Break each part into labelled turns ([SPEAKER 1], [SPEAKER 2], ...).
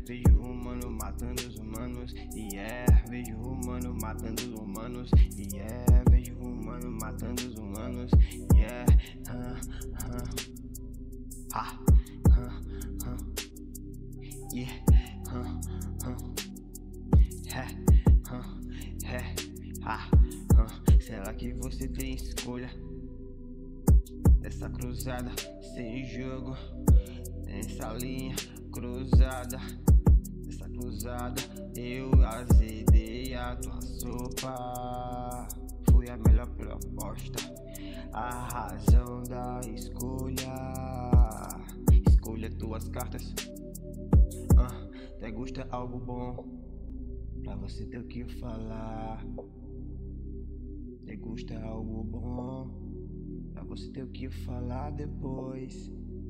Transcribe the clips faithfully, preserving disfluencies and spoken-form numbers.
[SPEAKER 1] vejo o humano matando os humanos. Yeah, vejo o humano matando os humanos. Yeah, vejo o humano matando os humanos. Yeah, huh, huh. Ha, huh, huh. Yeah, huh, huh. É, huh, é, ah, huh. Será que você tem escolha dessa cruzada sem jogo? Nessa linha cruzada, nessa cruzada eu azedei a tua sopa. Fui a melhor proposta, a razão da escolha. Escolha tuas cartas, uh, degusta algo bom pra você ter o que falar. Degusta algo bom pra você ter o que falar depois.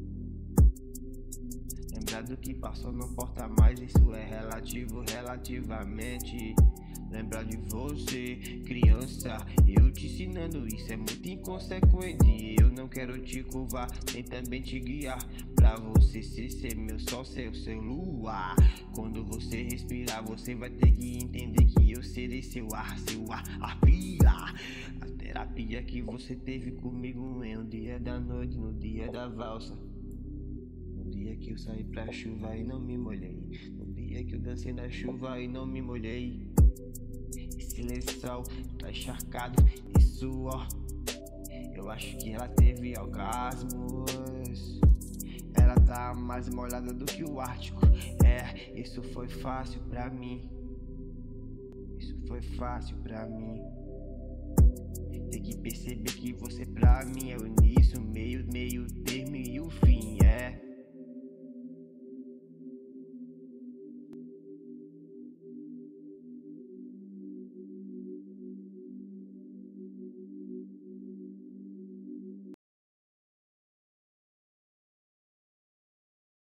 [SPEAKER 1] Lembrar do que passou não importa mais, isso é relativo, relativamente. Lembrar de você, criança, eu te ensinando isso é muito inconsequente. Eu não quero te curvar, nem também te guiar, pra você ser, ser meu sol, ser seu luar. Quando você respirar, você vai ter que entender que eu serei seu ar, seu ar, a pira. A terapia que você teve comigo em um dia da noite, no dia da valsa. No dia que eu saí pra chuva e não me molhei. No dia que eu dancei na chuva e não me molhei. Esse lençol tá encharcado de suor. Eu acho que ela teve orgasmos. Ela tá mais molhada do que o Ártico. É, isso foi fácil pra mim. Isso foi fácil pra mim. Tem que perceber que você pra mim é o início, meio, meio termo e o fim.